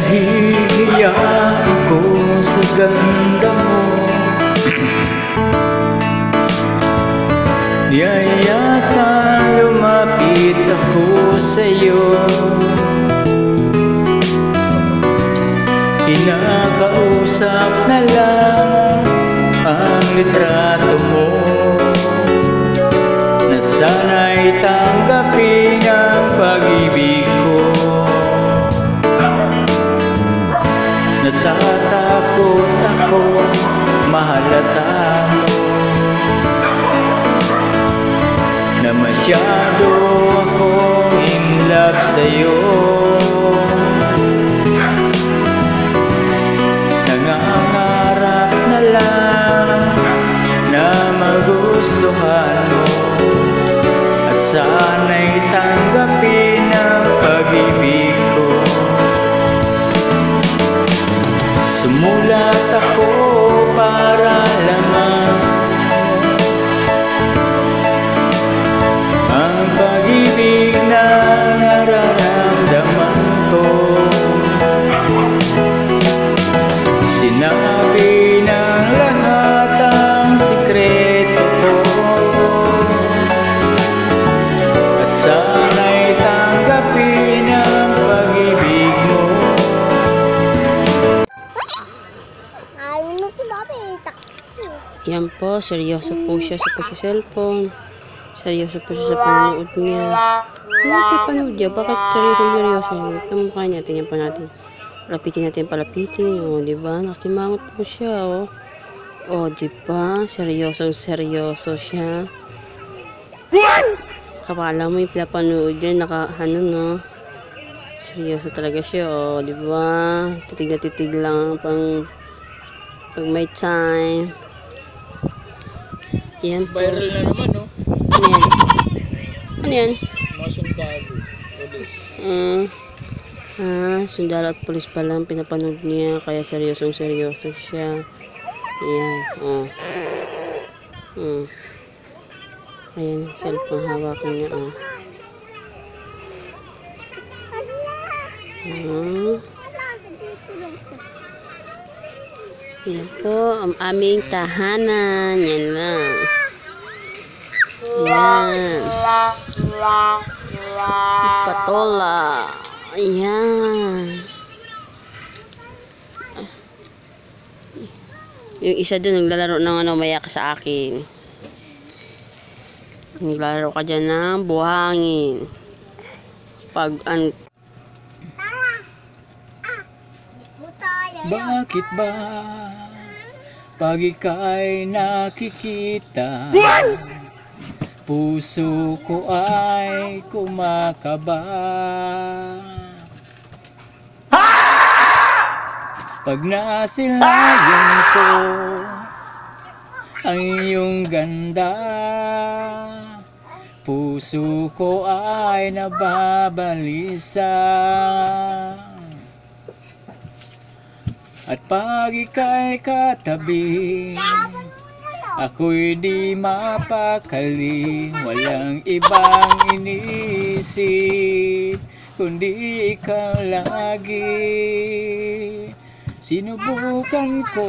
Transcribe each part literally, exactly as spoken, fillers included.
Nahihiya ako sa ganda mo. Yayata lumapit ako sa'yo. Kinakausap na lang ang litrato mo, na sana'y tanggapin ang pag-ibig ko. Natatakot ako, mahalata mo, na masyado akong in love sa'yo. Nangangarap na lang na magustuhan mo, at sana'y tanggapin ang pag-ibig ko. Sumulat ako para lamang sa'yo, ang pag-ibig na nararamdaman ko. Sinabi ng lahat ang sikreto ko, at sana'y tanggapin ang pag-ibig mo. Yan po, seryoso po siya sa pag-cellphone. Seryoso po siya sa panonood niya. Ano siya panood niya? Bakit seryoso seryoso niya? Ang mukha niya, tingnan pa natin. Palapitin natin, palapitin. O, diba? Nakasimangot po siya, o. O, diba? Seryosong seryoso siya. Kapala mo yung pinapanood niya, naka, ano, no? Seryoso talaga siya, o. Diba? Titig na titig lang pang pag may time. Yan po. Viral na naman, no? Ano yan? Ano yan? Mga sundalo, polis. Uh, ah, sundalo at polis pa lang pinapanood niya, kaya seryosong seryoso siya. Ayan, oh. Hmm. Ayan, cellphone hawakan niya, oh. Hmm. Yan po, ang aming tahanan. Yan lang. Yan. Patola. Ayan. Yung isa dun, naglalaro ng ano, mayak sa akin. Naglalaro ka dyan ng buhangin. Pag, an... Bakit ba pag ika'y nakikita, puso ko ay kumakaba? Pag nasilayan ko ang iyong ganda, puso ko ay nababalisa. At pag ika'y katabi, ako'y di mapakali. Walang ibang iniisip kundi ikaw lagi. Sinubukan ko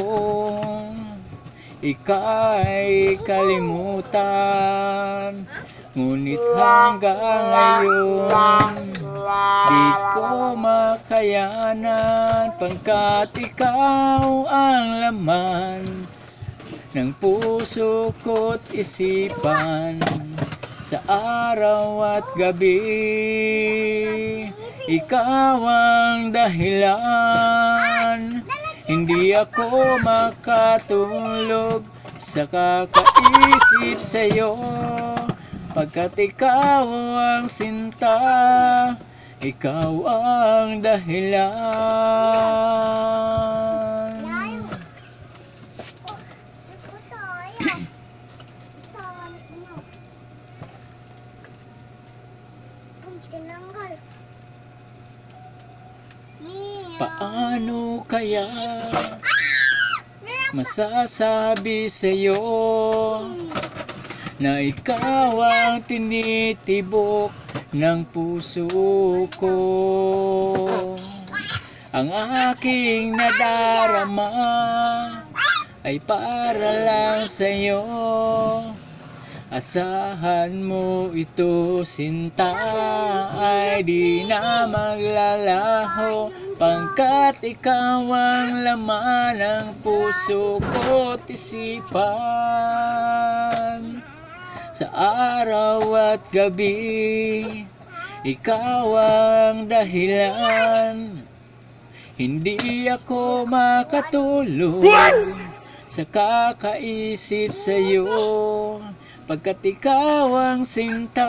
ika'y kalimutan, ngunit hanggang ngayon di ko makayanan, pagkat ikaw ang laman ng puso ko't isipan. Sa araw at gabi, ikaw ang dahilan. Hindi ako makatulog sa kakaisip sa'yo, pagkat ikaw ang sinta, ikaw ang dahilan. Paano kaya masasabi sa'yo na ikaw ang tinitibok ng puso ko? Ang aking nadarama ay para lang sa'yo. Asahan mo ito, sinta, ay di na maglalaho, pangkat ikaw ang laman ng puso ko't isipan. Sa araw at gabi, ikaw ang dahilan. Hindi ako makatulog sa kakaisip sa'yo, pagkat ikaw ang sinta,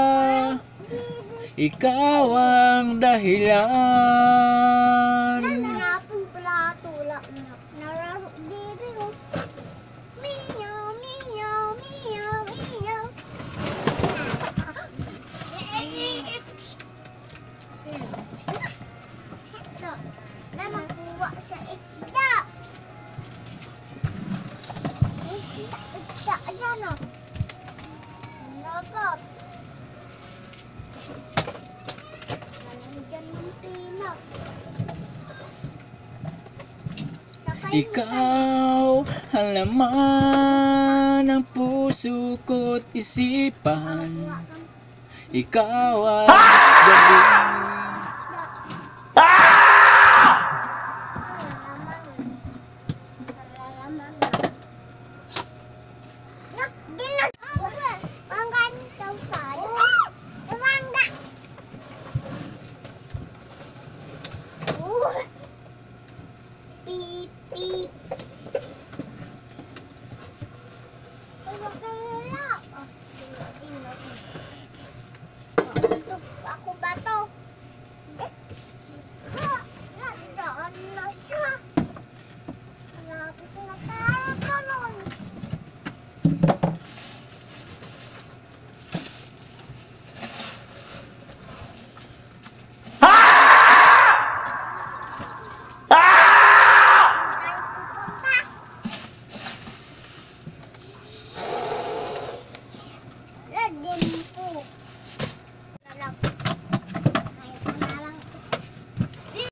ikaw ang dahilan. Nanapong pala tulak na nararo baby ko. Meow, meow, meow, meow. So, na makuha sa isda. Isda dyan o. Dapat. Nandiyan yung pinap. Ikaw ang laman ng puso ko't isipan. Ikaw ang gabi. Salamat.